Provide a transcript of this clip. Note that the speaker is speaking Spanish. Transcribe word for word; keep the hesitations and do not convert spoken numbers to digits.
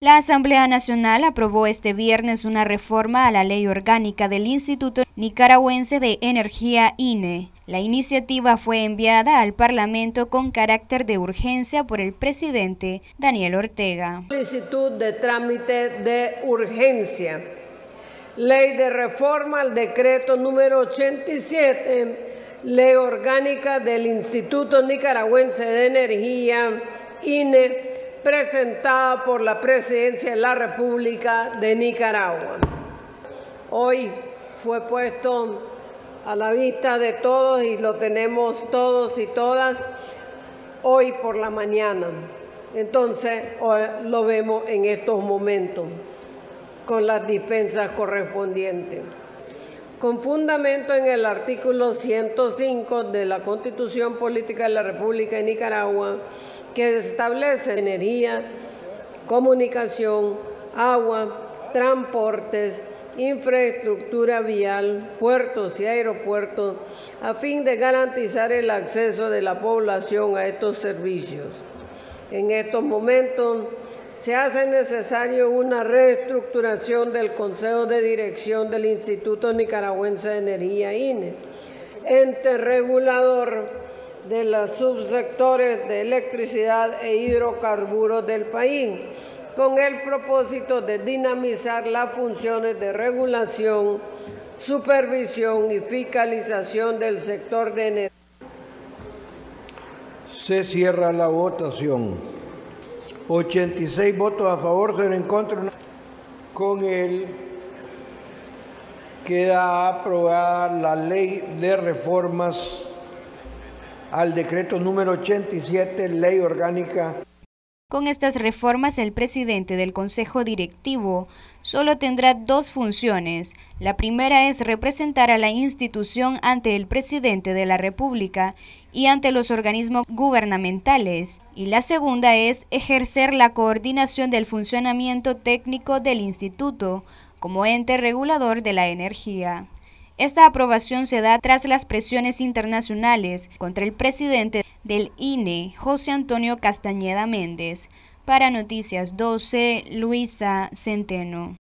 La Asamblea Nacional aprobó este viernes una reforma a la Ley Orgánica del Instituto Nicaragüense de Energía I N E. La iniciativa fue enviada al Parlamento con carácter de urgencia por el presidente Daniel Ortega. Solicitud de trámite de urgencia. Ley de reforma al decreto número ochenta y siete, Ley Orgánica del Instituto Nicaragüense de Energía I N E, presentada por la Presidencia de la República de Nicaragua. Hoy fue puesto a la vista de todos y lo tenemos todos y todas hoy por la mañana. Entonces lo vemos en estos momentos con las dispensas correspondientes. Con fundamento en el artículo ciento cinco de la Constitución Política de la República de Nicaragua, que establece energía, comunicación, agua, transportes, infraestructura vial, puertos y aeropuertos, a fin de garantizar el acceso de la población a estos servicios. En estos momentos se hace necesario una reestructuración del Consejo de Dirección del Instituto Nicaragüense de Energía I N E, ente regulador de los subsectores de electricidad e hidrocarburos del país, con el propósito de dinamizar las funciones de regulación, supervisión y fiscalización del sector de energía. Se cierra la votación. ochenta y seis votos a favor, cero en contra. Con él queda aprobada la ley de reformas al decreto número ochenta y siete, Ley Orgánica. Con estas reformas, el presidente del Consejo Directivo solo tendrá dos funciones. La primera es representar a la institución ante el presidente de la República y ante los organismos gubernamentales. Y la segunda es ejercer la coordinación del funcionamiento técnico del instituto como ente regulador de la energía. Esta aprobación se da tras las presiones internacionales contra el presidente del I N E, José Antonio Castañeda Méndez. Para Noticias doce, Luisa Centeno.